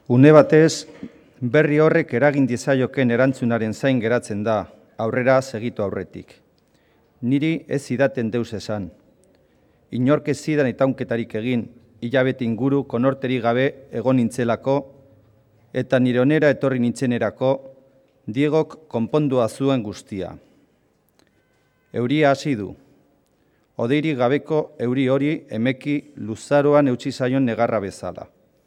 Une batez, berri horrek eragin diezaioken erantzunaren zain geratzen da, aurrera segitu aurretik. Niri ez zidaten deus esan. Inork ez zidan itaunketarik egin, hilabete inguru konorterik gabe egon nintzelako, eta nire onera etorri nintzenerako, Diegok konpondua zuen guztia. Euria hasi du. Hodeirik gabeko euri hori emeki luzaroan eutsi zaion negarra bezala.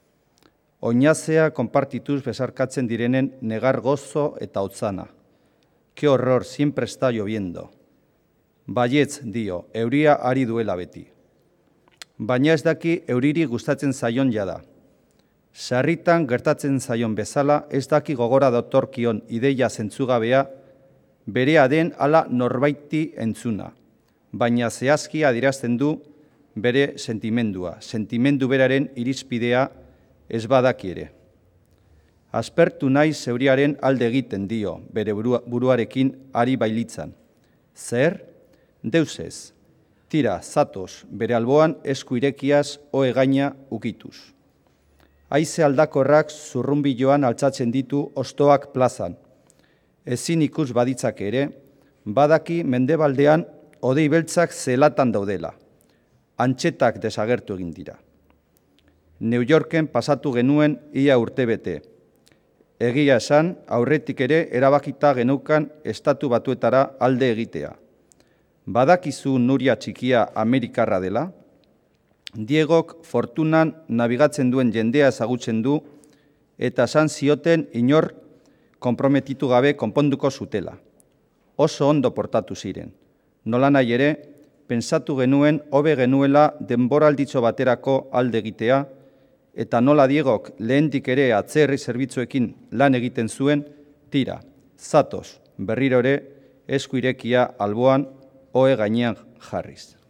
Oinazea konpartituz besarkatzen direnen negar gozo eta hotzana. Ke horror, siempre está lloviendo. Baietz dio, euria ari duela beti. Baina ez daki euriri gustatzen zaion jada. Sarritan gertatzen zaion bezala ez daki gogora datorkion ideia zentzugabea, berea den ala norbaiti entzuna. Baina zehazki adierazten du bere sentimendua, sentimendu beraren irizpidea ez badaki ere. Aspertu naiz euriaren alde egiten dio, bere buruarekin ari bailitzan. Zer? Deus ez. Tira, zatoz, bere alboan esku irekiaz ohe gaina ukituz. Haize aldakorrak zurrunbiloan altzatzen ditu ostoak plazan. Ezin ikus baditzak ere, badaki mendebaldean hodei beltzak zelatan daudela. Antxetak desagertu egin dira. New Yorken pasatu genuen ia urtebete. Egia esan, aurretik ere erabakita genukan estatu batuetara alde egitea. Badakizu Nuria txikia Amerikarra dela? Diegok fortunan nabigatzen duen jendea ezagutzen du eta esan zioten inor konprometitu gabe konponduko zutela. Oso ondo portatu ziren. Nolanahi ere, pentsatu genuen hobe genuela denboralditxo baterako alde egitea eta nola Diegok lehendik ere atzerri zerbitzuekin lan egiten zuen, tira, zatoz, berriro ere esku irekia alboan ohe gainean jarriz.